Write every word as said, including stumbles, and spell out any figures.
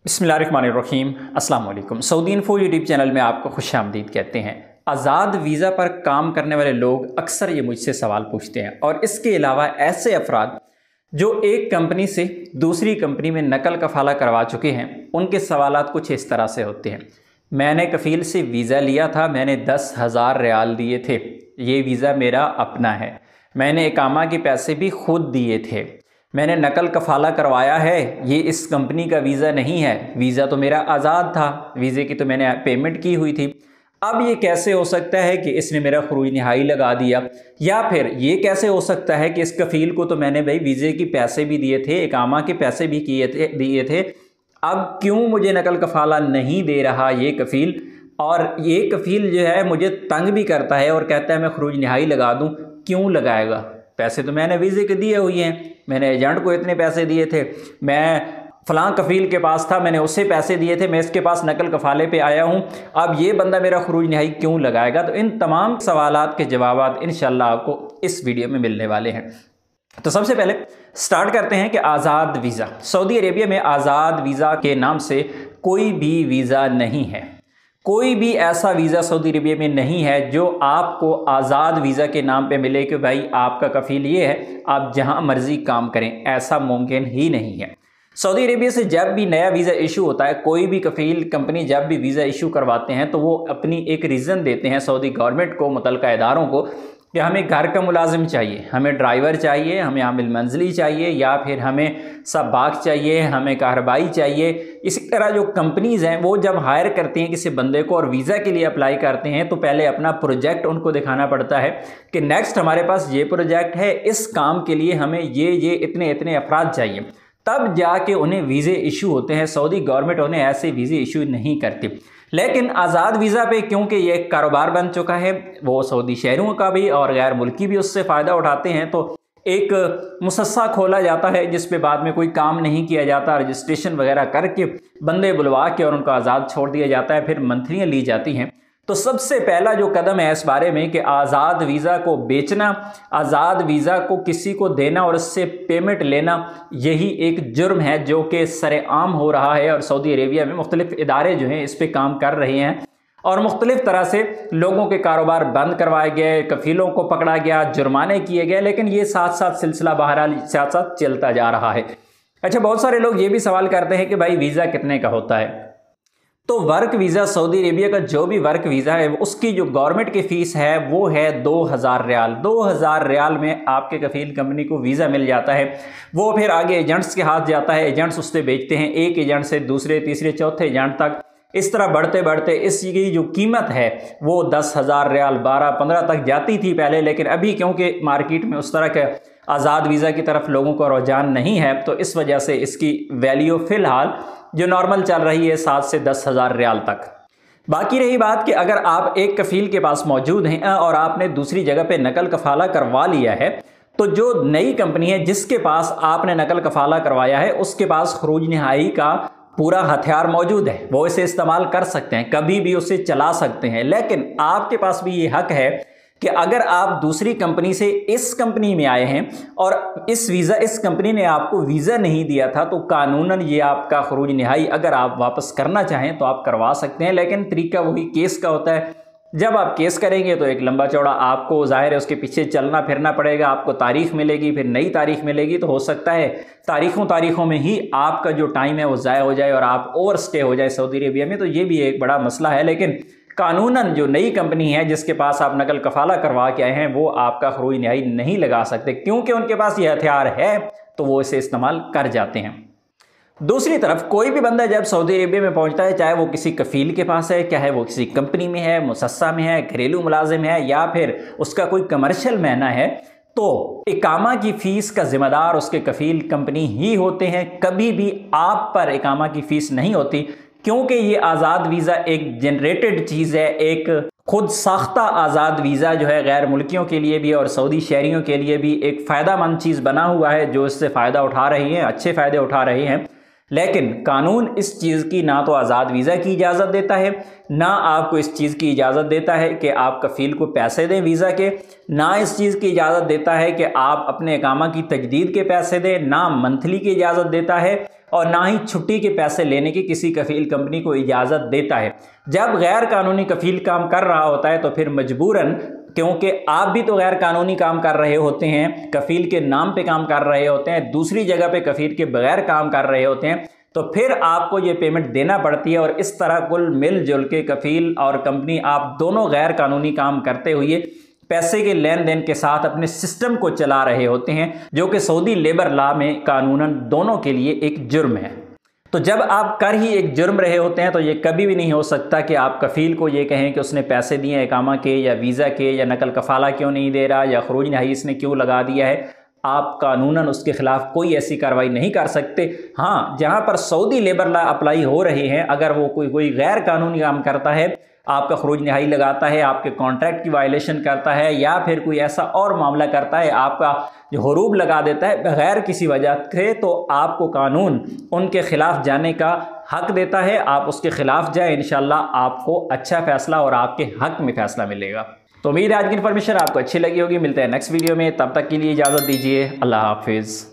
बिस्मिल्लाहिर्रहमानिर्रहीम अस्सलाम वालेकुम। सऊदी इन्फो यूट्यूब चैनल में आपको खुशामदीद कहते हैं। आज़ाद वीज़ा पर काम करने वाले लोग अक्सर ये मुझसे सवाल पूछते हैं और इसके अलावा ऐसे अफराद जो एक कंपनी से दूसरी कंपनी में नकल कफ़ाला करवा चुके हैं, उनके सवालात कुछ इस तरह से होते हैं। मैंने कफ़ील से वीज़ा लिया था, मैंने दस हज़ार रियाल दिए थे, ये वीज़ा मेरा अपना है। मैंने इकामा के पैसे भी खुद दिए थे। मैंने नकल कफ़ाला करवाया है, ये इस कंपनी का वीज़ा नहीं है, वीज़ा तो मेरा आज़ाद था, वीज़े की तो मैंने पेमेंट की हुई थी। अब ये कैसे हो सकता है कि इसने मेरा खरूज नहाई लगा दिया, या फिर ये कैसे हो सकता है कि इस कफ़ील को तो मैंने भाई वीज़े के पैसे भी दिए थे, इकामा के पैसे भी किए थे दिए थे, अब क्यों मुझे नकल कफ़ाला नहीं दे रहा ये कफ़ील। और ये कफ़ील जो है मुझे तंग भी करता है और कहता है मैं खरूज नहाई लगा दूँ। क्यों लगाएगा? पैसे तो मैंने वीज़े के दिए हुए हैं, मैंने एजेंट को इतने पैसे दिए थे, मैं फ़लाँ कफ़ील के पास था, मैंने उससे पैसे दिए थे, मैं इसके पास नकल कफ़ाले पे आया हूँ, अब ये बंदा मेरा खरूज नहाई क्यों लगाएगा? तो इन तमाम सवालात के जवाब इंशाअल्लाह आपको इस वीडियो में मिलने वाले हैं। तो सबसे पहले स्टार्ट करते हैं कि आज़ाद वीज़ा। सऊदी अरेबिया में आज़ाद वीज़ा के नाम से कोई भी वीज़ा नहीं है। कोई भी ऐसा वीज़ा सऊदी अरेबिया में नहीं है जो आपको आज़ाद वीज़ा के नाम पे मिले कि भाई आपका कफ़ील ये है, आप जहां मर्जी काम करें, ऐसा मुमकिन ही नहीं है। सऊदी अरेबिया से जब भी नया वीज़ा इशू होता है, कोई भी कफ़ील कंपनी जब भी वीज़ा इशू करवाते हैं तो वो अपनी एक रीज़न देते हैं सऊदी गवर्नमेंट को, मुतल्लिका इदारों को, कि हमें घर का मुलाजिम चाहिए, हमें ड्राइवर चाहिए, हमें आमिल मंजली चाहिए, या फिर हमें सबाक चाहिए, हमें कार्रबाई चाहिए। इसी तरह जो कंपनीज़ हैं वो जब हायर करती हैं किसी बंदे को और वीज़ा के लिए अप्लाई करते हैं तो पहले अपना प्रोजेक्ट उनको दिखाना पड़ता है कि नेक्स्ट हमारे पास ये प्रोजेक्ट है, इस काम के लिए हमें ये ये इतने इतने अफराद चाहिए, तब जाके उन्हें वीज़े इशू होते हैं। सऊदी गवर्नमेंट उन्हें ऐसे वीज़े इशू नहीं करती। लेकिन आज़ाद वीज़ा पे क्योंकि ये एक कारोबार बन चुका है, वो सऊदी शहरों का भी और गैर मुल्की भी उससे फ़ायदा उठाते हैं, तो एक मुसस्सा खोला जाता है जिस पे बाद में कोई काम नहीं किया जाता, रजिस्ट्रेशन वगैरह करके बंदे बुलवा के और उनको आज़ाद छोड़ दिया जाता है, फिर मंथलियाँ ली जाती हैं। तो सबसे पहला जो कदम है इस बारे में कि आज़ाद वीज़ा को बेचना, आज़ाद वीज़ा को किसी को देना और उससे पेमेंट लेना, यही एक जुर्म है जो कि सरेआम हो रहा है। और सऊदी अरेबिया में मुख्तलिफ इदारे जो हैं इस पर काम कर रहे हैं और मुख्तलिफ तरह से लोगों के कारोबार बंद करवाए गए, कफ़ीलों को पकड़ा गया, जुर्माने किए गए, लेकिन ये साथ साथ सिलसिला बहरहाल साथ साथ चलता जा रहा है। अच्छा, बहुत सारे लोग ये भी सवाल करते हैं कि भाई वीज़ा कितने का होता है? तो वर्क वीज़ा, सऊदी अरेबिया का जो भी वर्क वीज़ा है उसकी जो गवर्नमेंट की फ़ीस है वो है दो हज़ार रियाल। दो हज़ार रियाल में आपके कफ़ील कंपनी को वीज़ा मिल जाता है। वो फिर आगे एजेंट्स के हाथ जाता है, एजेंट्स उससे बेचते हैं, एक एजेंट से दूसरे तीसरे चौथे एजेंट तक, इस तरह बढ़ते बढ़ते इसकी जो कीमत है वो दस हज़ार रियाल बारह पंद्रह तक जाती थी पहले, लेकिन अभी क्योंकि मार्केट में उस तरह के आज़ाद वीज़ा की तरफ लोगों का रुझान नहीं है तो इस वजह से इसकी वैल्यू फ़िलहाल जो नॉर्मल चल रही है सात से दस हज़ार रियाल तक। बाकी रही बात कि अगर आप एक कफ़ील के पास मौजूद हैं और आपने दूसरी जगह पे नकल कफ़ाला करवा लिया है, तो जो नई कंपनी है जिसके पास आपने नकल कफ़ाला करवाया है उसके पास खरूज नहाई का पूरा हथियार मौजूद है, वो इसे इस्तेमाल कर सकते हैं, कभी भी उसे चला सकते हैं। लेकिन आपके पास भी ये हक है कि अगर आप दूसरी कंपनी से इस कंपनी में आए हैं और इस वीज़ा इस कंपनी ने आपको वीज़ा नहीं दिया था तो कानूनन ये आपका खरूज नहाई अगर आप वापस करना चाहें तो आप करवा सकते हैं। लेकिन तरीका वही केस का होता है। जब आप केस करेंगे तो एक लंबा चौड़ा आपको ज़ाहिर है उसके पीछे चलना फिरना पड़ेगा, आपको तारीख मिलेगी, फिर नई तारीख मिलेगी, तो हो सकता है तारीखों तारीखों में ही आपका जो टाइम है वो ज़ाया हो जाए और आप ओवर स्टे हो जाए सऊदी अरेबिया में। तो ये भी एक बड़ा मसला है। लेकिन कानूनन जो नई कंपनी है जिसके पास आप नकल कफ़ाला करवा के आए हैं वो आपका खरूज नहाई नहीं लगा सकते, क्योंकि उनके पास ये हथियार है तो वो इसे इस्तेमाल कर जाते हैं। दूसरी तरफ कोई भी बंदा जब सऊदी अरेबिया में पहुंचता है, चाहे वो किसी कफ़ील के पास है, चाहे वो किसी कंपनी में है, मुसस्सा में है, घरेलू मुलाजिम है, या फिर उसका कोई कमर्शियल महना है, तो इकामा की फ़ीस का ज़िम्मेदार उसके कफ़ील कंपनी ही होते हैं। कभी भी आप पर इकामा की फ़ीस नहीं होती, क्योंकि ये आज़ाद वीज़ा एक जनरेटेड चीज़ है, एक खुद साख्ता आज़ाद वीज़ा जो है गैर मुल्कियों के लिए भी और सऊदी शहरियों के लिए भी एक फ़ायदा मंद चीज़ बना हुआ है जो इससे फ़ायदा उठा रही हैं, अच्छे फ़ायदे उठा रहे हैं। लेकिन कानून इस चीज़ की ना तो आज़ाद वीज़ा की इजाज़त देता है, ना आपको इस चीज़ की इजाज़त देता है कि आप कफ़ील को पैसे दें वीज़ा के, ना इस चीज़ की इजाज़त देता है कि आप अपने इकामा की तजदीद के पैसे दें, ना मंथली की इजाज़त देता है। और ना ही छुट्टी के पैसे लेने की किसी कफील कंपनी को इजाज़त देता है। जब गैर कानूनी कफील काम कर रहा होता है तो फिर मजबूरन, क्योंकि आप भी तो गैर कानूनी काम कर रहे होते हैं, कफील के नाम पे काम कर रहे होते हैं, दूसरी जगह पे कफील के बगैर काम कर रहे होते हैं, तो फिर आपको ये पेमेंट देना पड़ती है। और इस तरह कुल मिलजुल के कफील और कंपनी आप दोनों गैर कानूनी काम करते हुए पैसे के लेन देन के साथ अपने सिस्टम को चला रहे होते हैं, जो कि सऊदी लेबर लॉ में कानूनन दोनों के लिए एक जुर्म है। तो जब आप कर ही एक जुर्म रहे होते हैं तो ये कभी भी नहीं हो सकता कि आप कफील को ये कहें कि उसने पैसे दिए इकामा के या वीज़ा के या नकल कफाला क्यों नहीं दे रहा या खरूज नहाई इसने क्यों लगा दिया है। आप कानूनन उसके खिलाफ कोई ऐसी कार्रवाई नहीं कर सकते। हाँ, जहाँ पर सऊदी लेबर लॉ अप्लाई हो रहे हैं, अगर वो कोई कोई गैर कानूनी काम करता है, आपका खरूज नहाई लगाता है, आपके कॉन्ट्रैक्ट की वायलेशन करता है या फिर कोई ऐसा और मामला करता है, आपका जो हरूब लगा देता है बगैर किसी वजह से, तो आपको कानून उनके खिलाफ जाने का हक देता है। आप उसके खिलाफ जाए, इंशाल्लाह आपको अच्छा फैसला और आपके हक में फैसला मिलेगा। तो उम्मीद है आज की इन्फॉर्मेशन आपको अच्छी लगी होगी। मिलते हैं नेक्स्ट वीडियो में, तब तक के लिए इजाज़त दीजिए। अल्लाह हाफिज़।